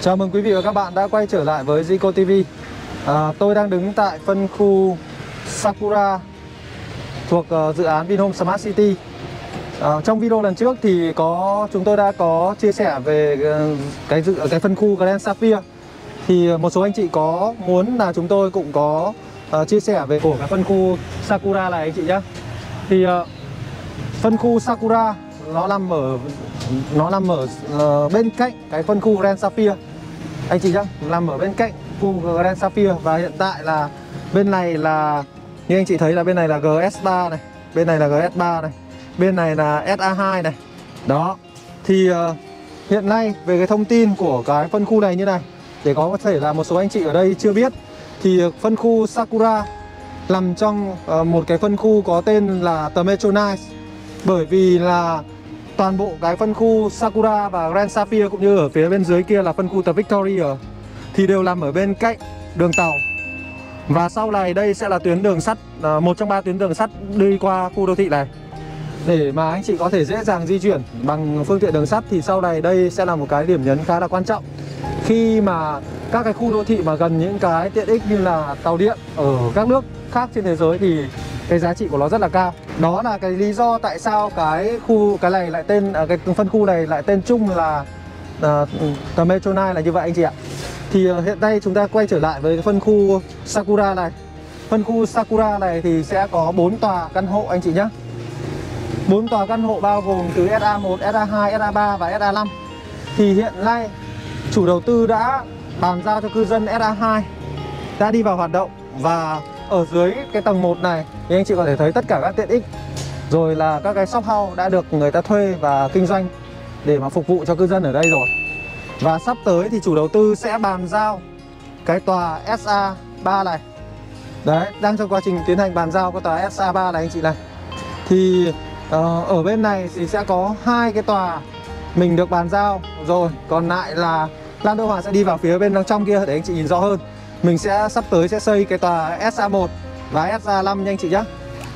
Chào mừng quý vị và các bạn đã quay trở lại với Zico TV. Tôi đang đứng tại phân khu Sakura thuộc dự án Vinhome Smart City. Trong video lần trước thì chúng tôi đã có chia sẻ về cái phân khu Grand Sapphire. Thì một số anh chị có muốn là chúng tôi cũng có chia sẻ về của cái phân khu Sakura này anh chị nhé. Thì phân khu Sakura nó nằm ở bên cạnh cái phân khu Grand Sapphire anh chị nhá, nằm ở bên cạnh khu Grand Sapphire. Và hiện tại là bên này là như anh chị thấy là bên này là GS3 này, bên này là GS3 này, bên này là SA2 này. Đó. Thì hiện nay về cái thông tin của cái phân khu này như này, để có thể là một số anh chị ở đây chưa biết, thì phân khu Sakura nằm trong một cái phân khu có tên là The Metronise. Bởi vì là toàn bộ cái phân khu Sakura và Grand Sapphire cũng như ở phía bên dưới kia là phân khu The Victoria thì đều nằm ở bên cạnh đường tàu. Và sau này đây sẽ là tuyến đường sắt, một trong 3 tuyến đường sắt đi qua khu đô thị này. Để mà anh chị có thể dễ dàng di chuyển bằng phương tiện đường sắt thì sau này đây sẽ là một cái điểm nhấn khá là quan trọng. Khi mà các cái khu đô thị mà gần những cái tiện ích như là tàu điện ở các nước khác trên thế giới thì cái giá trị của nó rất là cao. Đó là cái lý do tại sao cái này lại tên cái phân khu này lại tên chung là The Metronise là như vậy anh chị ạ. Thì hiện nay chúng ta quay trở lại với cái phân khu Sakura này. Phân khu Sakura này thì sẽ có 4 tòa căn hộ anh chị nhé. 4 tòa căn hộ bao gồm từ SA1, SA2, SA3 và SA5. Thì hiện nay chủ đầu tư đã bàn giao cho cư dân SA2 đã đi vào hoạt động. Và ở dưới cái tầng 1 này thì anh chị có thể thấy tất cả các tiện ích, rồi là các cái shop house đã được người ta thuê và kinh doanh để mà phục vụ cho cư dân ở đây rồi. Và sắp tới thì chủ đầu tư sẽ bàn giao cái tòa SA3 này. Đấy, đang trong quá trình tiến hành bàn giao cái tòa SA3 này anh chị này. Thì ở bên này thì sẽ có 2 cái tòa mình được bàn giao rồi. Còn lại là Lan Đô Hòa sẽ đi vào phía bên đằng trong kia để anh chị nhìn rõ hơn. Mình sẽ sắp tới sẽ xây cái tòa SA1 và SA5 nha anh chị nhé.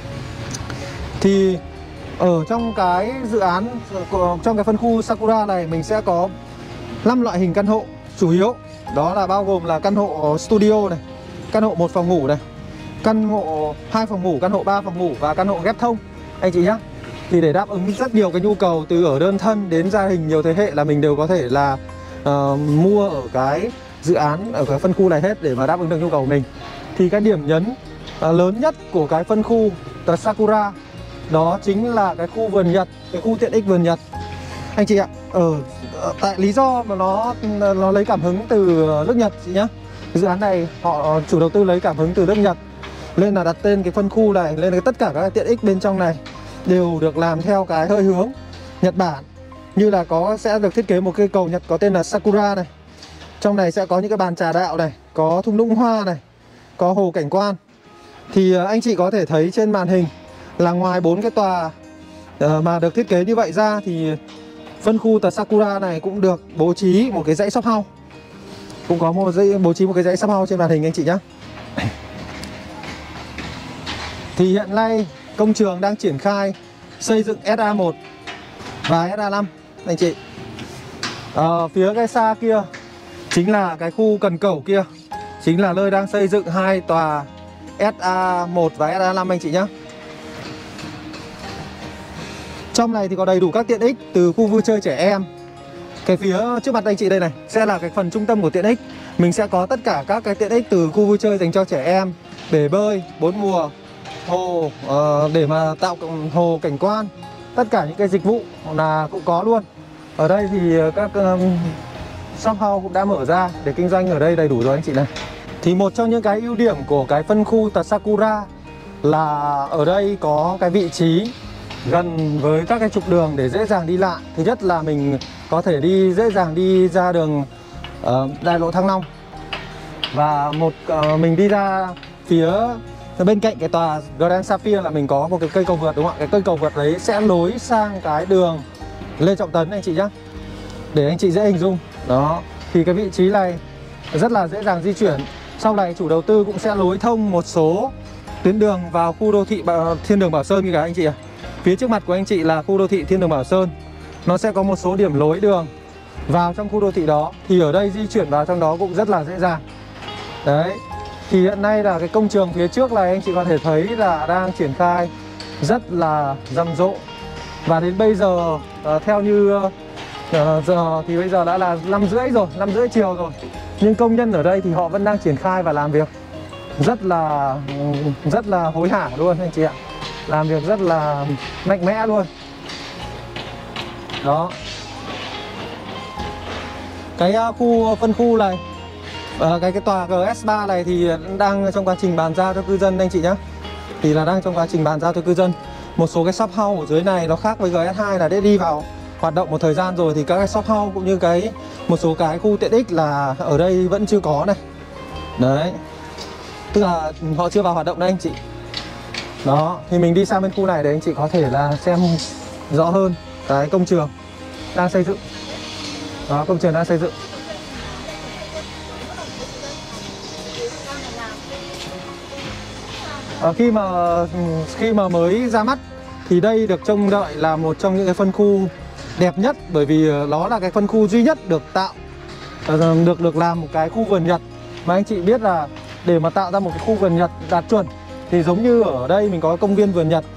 Thì ở trong cái dự án, trong cái phân khu Sakura này mình sẽ có 5 loại hình căn hộ chủ yếu. Đó là bao gồm là căn hộ studio này, căn hộ 1 phòng ngủ này, căn hộ 2 phòng ngủ, căn hộ 3 phòng ngủ và căn hộ ghép thông anh chị nhé. Thì để đáp ứng rất nhiều cái nhu cầu từ ở đơn thân đến gia đình nhiều thế hệ là mình đều có thể là mua ở cái dự án ở cái phân khu này hết để mà đáp ứng được nhu cầu của mình. Thì cái điểm nhấn lớn nhất của cái phân khu The Sakura đó chính là cái khu vườn Nhật, cái khu tiện ích vườn Nhật anh chị ạ. Tại lý do mà nó lấy cảm hứng từ nước Nhật chị nhá. Dự án này họ chủ đầu tư lấy cảm hứng từ nước Nhật nên là đặt tên cái phân khu này, nên là tất cả các tiện ích bên trong này đều được làm theo cái hơi hướng Nhật Bản. Như là sẽ được thiết kế một cây cầu Nhật có tên là Sakura này. Trong này sẽ có những cái bàn trà đạo này, có thung lũng hoa này, có hồ cảnh quan. Thì anh chị có thể thấy trên màn hình là ngoài 4 cái tòa mà được thiết kế như vậy ra thì phân khu The Sakura này cũng được bố trí một cái dãy shop house. Cũng có bố trí một cái dãy shop house trên màn hình anh chị nhé. Thì hiện nay công trường đang triển khai xây dựng SA1 và SA5 anh chị. Phía cái xa kia chính là cái khu cần cẩu kia, chính là nơi đang xây dựng 2 tòa SA1 và SA5 anh chị nhé. Trong này thì có đầy đủ các tiện ích từ khu vui chơi trẻ em. Cái phía trước mặt anh chị đây này sẽ là cái phần trung tâm của tiện ích. Mình sẽ có tất cả các cái tiện ích từ khu vui chơi dành cho trẻ em, bể bơi 4 mùa, hồ để mà tạo hồ cảnh quan. Tất cả những cái dịch vụ là cũng có luôn. Ở đây thì các shop house cũng đã mở ra để kinh doanh ở đây đầy đủ rồi anh chị này. Thì một trong những cái ưu điểm của cái phân khu The Sakura là ở đây có cái vị trí gần với các cái trục đường để dễ dàng đi lại. Thứ nhất là mình có thể dễ dàng đi ra đường đại lộ Thăng Long. Và mình đi ra phía bên cạnh cái tòa Grand Sapphire là mình có một cái cây cầu vượt đúng không ạ? Cái cây cầu vượt đấy sẽ nối sang cái đường Lê Trọng Tấn anh chị nhé, để anh chị dễ hình dung. Đó, thì cái vị trí này rất là dễ dàng di chuyển. Sau này chủ đầu tư cũng sẽ nối thông một số tuyến đường vào khu đô thị Thiên Đường Bảo Sơn như cả anh chị ạ. Phía trước mặt của anh chị là khu đô thị Thiên Đường Bảo Sơn. Nó sẽ có một số điểm nối đường vào trong khu đô thị đó, thì ở đây di chuyển vào trong đó cũng rất là dễ dàng. Đấy, thì hiện nay là cái công trường phía trước này anh chị có thể thấy là đang triển khai rất là rầm rộ. Và đến bây giờ theo như giờ thì bây giờ đã là 5 rưỡi rồi, 5 rưỡi chiều rồi. Nhưng công nhân ở đây thì họ vẫn đang triển khai và làm việc rất là hối hả luôn anh chị ạ. Làm việc rất là mạnh mẽ luôn. Đó. Cái phân khu này, cái tòa GS3 này thì đang trong quá trình bàn giao cho cư dân anh chị nhé. Thì là đang trong quá trình bàn giao cho cư dân. Một số cái shop house ở dưới này nó khác với GS2 là để đi vào hoạt động một thời gian rồi, thì các cái shop house cũng như một số cái khu tiện ích là ở đây vẫn chưa có này. Đấy, tức là họ chưa vào hoạt động đây anh chị. Đó, thì mình đi sang bên khu này để anh chị có thể là xem rõ hơn cái công trường đang xây dựng. Đó, công trường đang xây dựng. Khi mà mới ra mắt thì đây được trông đợi là một trong những cái phân khu đẹp nhất, bởi vì nó là cái phân khu duy nhất được tạo được làm một cái khu vườn Nhật. Mà anh chị biết là để mà tạo ra một cái khu vườn Nhật đạt chuẩn thì giống như ở đây mình có công viên vườn Nhật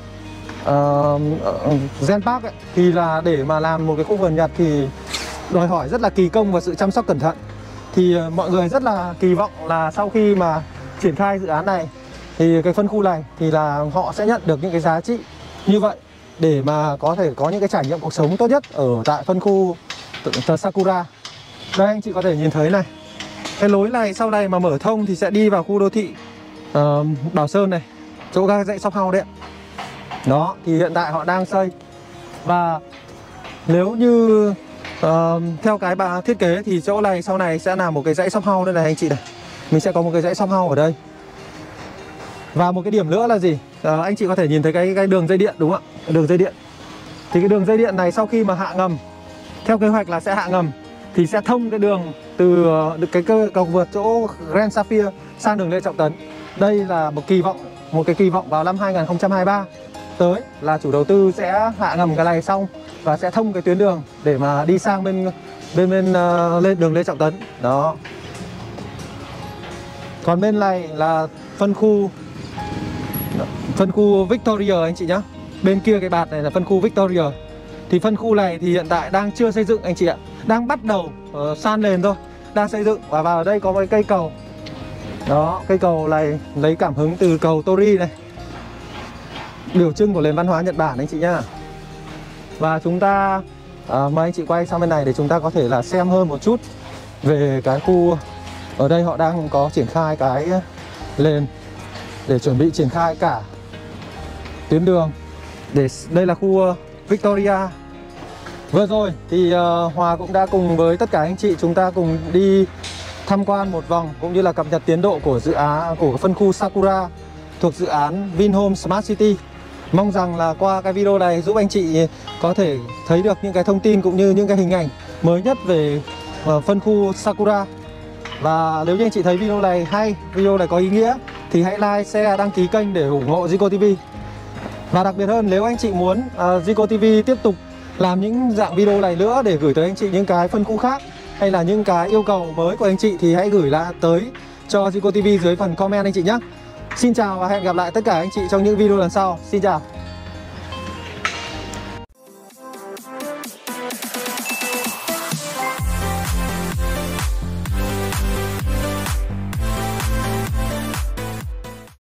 Gen Park ấy, thì là để mà làm một cái khu vườn Nhật thì đòi hỏi rất là kỳ công và sự chăm sóc cẩn thận. Thì mọi người rất là kỳ vọng là sau khi mà triển khai dự án này thì cái phân khu này thì là họ sẽ nhận được những cái giá trị như vậy để mà có thể có những cái trải nghiệm cuộc sống tốt nhất ở tại phân khu Sakura. Đây anh chị có thể nhìn thấy này, cái lối này sau này mà mở thông thì sẽ đi vào khu đô thị Bảo Sơn này, chỗ các dãy shop house đấy. Đó, thì hiện tại họ đang xây. Và nếu như theo cái thiết kế thì chỗ này sau này sẽ là một cái dãy shop house đây này anh chị này. Mình sẽ có một cái dãy shop house ở đây. Và một cái điểm nữa là gì? Anh chị có thể nhìn thấy cái đường dây điện đúng không ạ? Đường dây điện. Thì cái đường dây điện này sau khi mà hạ ngầm, theo kế hoạch là sẽ hạ ngầm, thì sẽ thông cái đường từ cái cầu vượt chỗ Grand Sapphire sang đường Lê Trọng Tấn. Đây là một cái kỳ vọng vào năm 2023 tới là chủ đầu tư sẽ hạ ngầm cái này xong và sẽ thông cái tuyến đường để mà đi sang bên lên đường Lê Trọng Tấn. Đó. Còn bên này là phân khu Victoria anh chị nhá. Bên kia cái bạt này là phân khu Victoria. Thì phân khu này thì hiện tại đang chưa xây dựng anh chị ạ. Đang bắt đầu san nền thôi, đang xây dựng. Và vào đây có một cây cầu. Đó, cây cầu này lấy cảm hứng từ cầu Tori này, biểu trưng của nền văn hóa Nhật Bản anh chị nhá. Và chúng ta mời anh chị quay sang bên này để chúng ta có thể là xem hơn một chút về cái khu. Ở đây họ đang có triển khai cái nền để chuẩn bị triển khai cả tuyến đường. Đây là khu Victoria. Vừa rồi thì Hòa cũng đã cùng với tất cả anh chị chúng ta cùng đi tham quan một vòng cũng như là cập nhật tiến độ của dự án của phân khu Sakura thuộc dự án Vinhome Smart City. Mong rằng là qua cái video này giúp anh chị có thể thấy được những cái thông tin cũng như những cái hình ảnh mới nhất về phân khu Sakura. Và nếu như anh chị thấy video này hay, video này có ý nghĩa thì hãy like, share, đăng ký kênh để ủng hộ Zico TV. Và đặc biệt hơn, nếu anh chị muốn Zico TV tiếp tục làm những dạng video này nữa để gửi tới anh chị những cái phân khu khác hay là những cái yêu cầu mới của anh chị thì hãy gửi lại tới cho Zico TV dưới phần comment anh chị nhé. Xin chào và hẹn gặp lại tất cả anh chị trong những video lần sau. Xin chào.